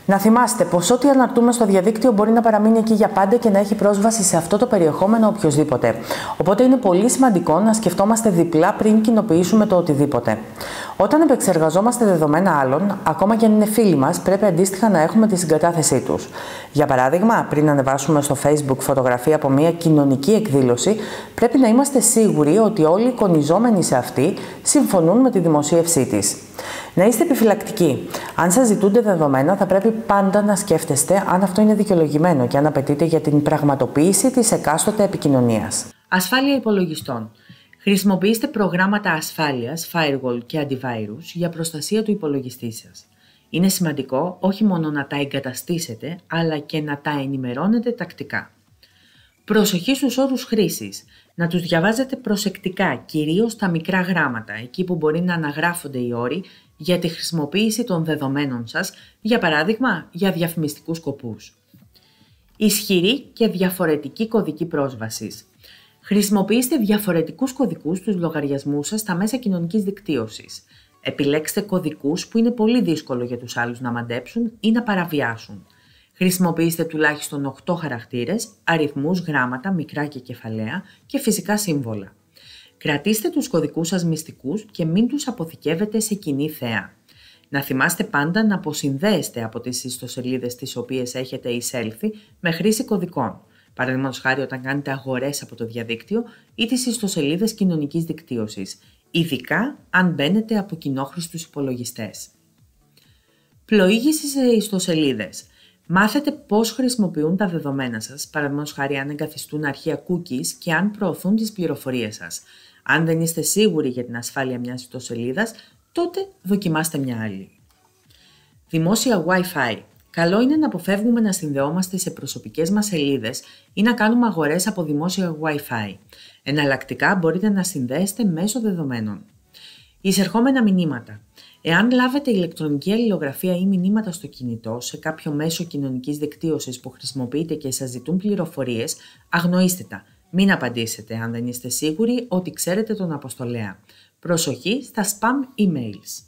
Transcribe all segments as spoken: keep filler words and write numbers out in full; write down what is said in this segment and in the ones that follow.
Να θυμάστε πως ό,τι αναρτούμε στο διαδίκτυο μπορεί να παραμείνει εκεί για πάντα και να έχει πρόσβαση σε αυτό το περιεχόμενο οποιοσδήποτε. Οπότε είναι πολύ σημαντικό να σκεφτόμαστε διπλά πριν κοινοποιήσουμε το οτιδήποτε. Όταν επεξεργαζόμαστε δεδομένα άλλων, ακόμα και αν είναι φίλοι μας, πρέπει αντίστοιχα να έχουμε τη συγκατάθεσή τους. Για παράδειγμα, πριν ανεβάσουμε στο Facebook φωτογραφία από μια κοινωνική εκδήλωση, πρέπει να είμαστε σίγουροι ότι όλοι οι εικονιζόμενοι σε αυτή συμφωνούν με τη δημοσίευσή της. Να είστε επιφυλακτικοί. Αν σας ζητούνται δεδομένα, θα πρέπει πάντα να σκέφτεστε αν αυτό είναι δικαιολογημένο και αν απαιτείται για την πραγματοποίηση της εκάστοτε επικοινωνίας. Ασφάλεια υπολογιστών. Χρησιμοποιήστε προγράμματα ασφάλειας, firewall και antivirus για προστασία του υπολογιστή σας. Είναι σημαντικό όχι μόνο να τα εγκαταστήσετε, αλλά και να τα ενημερώνετε τακτικά. Προσοχή στους όρους χρήσης. Να τους διαβάζετε προσεκτικά, κυρίως τα μικρά γράμματα, εκεί που μπορεί να αναγράφονται οι όροι για τη χρησιμοποίηση των δεδομένων σας, για παράδειγμα, για διαφημιστικούς σκοπούς. Ισχυρή και διαφορετική κωδική πρόσβασης. Χρησιμοποιήστε διαφορετικούς κωδικούς στους λογαριασμούς σας στα μέσα κοινωνικής δικτύωσης. Επιλέξτε κωδικούς που είναι πολύ δύσκολο για τους άλλους να μαντέψουν ή να παραβιάσουν. Χρησιμοποιήστε τουλάχιστον οκτώ χαρακτήρες, αριθμούς, γράμματα, μικρά και κεφαλαία και φυσικά σύμβολα. Κρατήστε τους κωδικούς σας μυστικούς και μην τους αποθηκεύετε σε κοινή θέα. Να θυμάστε πάντα να αποσυνδέεστε από τις ιστοσελίδες τις οποίες έχετε εισέλθει με χρήση κωδικών. Παραδείγματος χάρη όταν κάνετε αγορές από το διαδίκτυο ή τις ιστοσελίδες κοινωνικής δικτύωσης, ειδικά αν μπαίνετε από κοινόχρηστους υπολογιστές. Πλοήγηση σε ιστοσελίδες. Μάθετε πώς χρησιμοποιούν τα δεδομένα σας, παραδείγματος χάρη αν εγκαθιστούν αρχεία cookies και αν προωθούν τις πληροφορίες σας. Αν δεν είστε σίγουροι για την ασφάλεια μιας ιστοσελίδας, τότε δοκιμάστε μια άλλη. Δημόσια Wi-Fi. Καλό είναι να αποφεύγουμε να συνδεόμαστε σε προσωπικές μας σελίδες ή να κάνουμε αγορές από δημόσια Wi-Fi. Εναλλακτικά μπορείτε να συνδέεστε μέσω δεδομένων. Εισερχόμενα μηνύματα. Εάν λάβετε ηλεκτρονική αλληλογραφία ή μηνύματα στο κινητό σε κάποιο μέσο κοινωνικής δικτύωσης που χρησιμοποιείτε και σας ζητούν πληροφορίες, αγνοήστε τα. Μην απαντήσετε αν δεν είστε σίγουροι ότι ξέρετε τον αποστολέα. Προσοχή στα spam emails.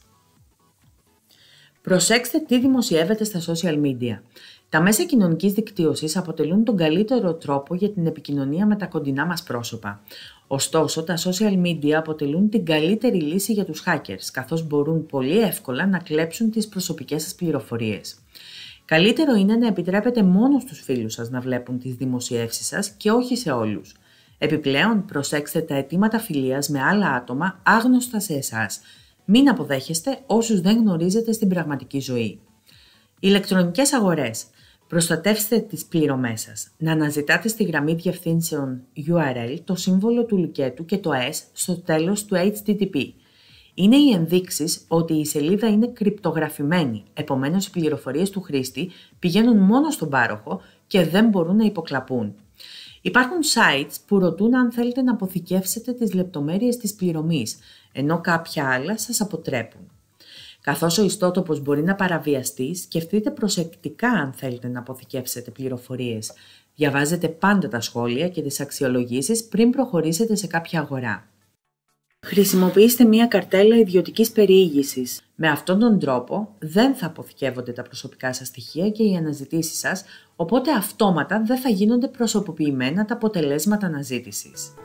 Προσέξτε τι δημοσιεύετε στα social media. Τα μέσα κοινωνικής δικτύωσης αποτελούν τον καλύτερο τρόπο για την επικοινωνία με τα κοντινά μας πρόσωπα. Ωστόσο, τα social media αποτελούν την καλύτερη λύση για τους hackers, καθώς μπορούν πολύ εύκολα να κλέψουν τις προσωπικές σας πληροφορίες. Καλύτερο είναι να επιτρέπετε μόνο στους φίλους σας να βλέπουν τις δημοσιεύσεις σας και όχι σε όλους. Επιπλέον, προσέξτε τα αιτήματα φιλίας με άλλα άτομα άγνωστα σε εσάς. Μην αποδέχεστε όσους δεν γνωρίζετε στην πραγματική ζωή. Ηλεκτρονικές αγορές. Προστατεύστε τις πληρωμές σας. Να αναζητάτε στη γραμμή διευθύνσεων γιου αρ ελ το σύμβολο του λουκέτου και το S στο τέλος του έιτς τι τι πι. Είναι οι ενδείξεις ότι η σελίδα είναι κρυπτογραφημένη, επομένως οι πληροφορίες του χρήστη πηγαίνουν μόνο στον πάροχο και δεν μπορούν να υποκλαπούν. Υπάρχουν sites που ρωτούν αν θέλετε να αποθηκεύσετε τις λεπτομέρειες της πληρωμής, ενώ κάποια άλλα σας αποτρέπουν. Καθώς ο ιστότοπος μπορεί να παραβιαστεί, σκεφτείτε προσεκτικά αν θέλετε να αποθηκεύσετε πληροφορίες. Διαβάζετε πάντα τα σχόλια και τις αξιολογήσεις πριν προχωρήσετε σε κάποια αγορά. Χρησιμοποιήστε μία καρτέλα ιδιωτικής περιήγησης. Με αυτόν τον τρόπο δεν θα αποθηκεύονται τα προσωπικά σας στοιχεία και οι αναζητήσεις σας, οπότε αυτόματα δεν θα γίνονται προσωποποιημένα τα αποτελέσματα αναζήτησης.